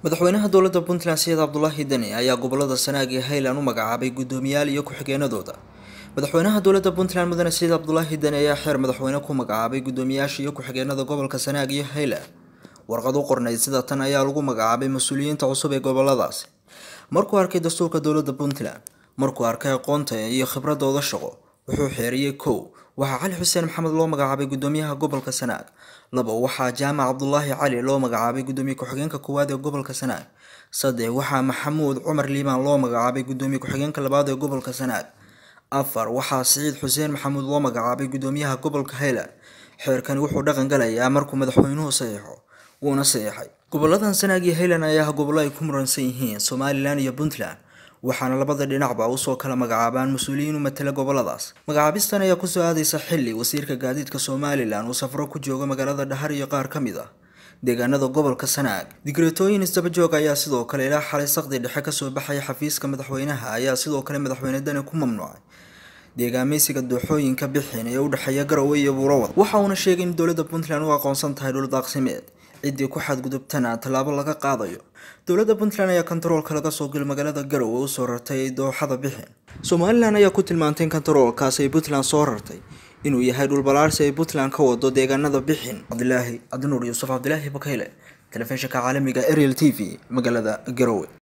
madaxweynaha dowladda Puntland Said Abdullahi Dani ayaa gobolada Sanaag iyo Highland u magacaabay guddoomiyaal iyo ku-xigeenadooda. Madaxweynaha dowladda Puntland Mudane Said Abdullahi Dani ayaa xeer madaxweyne ku magacaabay guddoomiyaasha iyo ku-xigeenada gobolka Sanaag iyo Highland. Warqad u qornayd sida tan ayaa lagu magacaabay mas'uuliyiinta cusub ee goboladaasi. Markuu arkay dastuurka dowladda Puntland, markuu arkay aqoonta iyo khibradooda shaqo, wuxuu xeeriyay waxaa Cali Xuseen Maxamed loo magacaabay guddoomiyaha gobolka Sanaag. Waxaa Jaamac Cabdullaahi Cali loo magacaabay guddoomiye ku-xigeenka koowaad ee gobolka Sanaag. Waxaa Maxamuud Cumar Liimaan loo magacaabay guddoomiye ku-xigeenka labaad ee gobolka Sanaag. Waxaa Siciid Xuseen Maxamuud loo magacaabay guddoomiyaha gobolka Highland. Xeerkani wuxuu dhaqan galayaa markuu madaxweynuhu saxiixo, wuuna saxiixay. Goboladan Sanaag iyo Highland ayaa gobollo ay ku muransan yihiin Somaliland iyo Puntland, waxaana labada dhinacba u soo kala magacaabaan mas'uuliyiin u matala goboladaas. Magacaabistan ayaa ku soo aadaysa xilli wasiirka gaadiidka Somaliland uu safro ku joogo magaalada Dhahar iyo qaar ka mid ah deegaanada gobolka Sanaag. Digreetooyin isdaba joog ayaa sidoo kale ilaa xalay saqdi dhexe ka soo baxay xafiiska madaxweynaha ayaa sidoo kale madaxweyne Dani ku mamnuucay deegaameysiga dooxooyinka bixin ee u dhaxeeya Garowe iyo Buurawad. Waxa uuna sheegay in dowladda Puntland u aqoonsan tahay dhul daaqsimeed, ciddii ku xadgudubtana tallaabo laga qaadayo. Dowladda Puntland ayaa kantaroolka laga soo galay magaalada Garowe u soo rartay dooxada bixin. Somaliland ayaa ku tilmaantay kantaroolkaas ay Puntland soo rartay inuu yahay dhul balaarsi ay Puntland ka wado deegaanada bixin. Cabdilaahi Yusuf Abdilaahi Bakayle, telefishinka caalamiga Ariel TV, magaalada Garowe.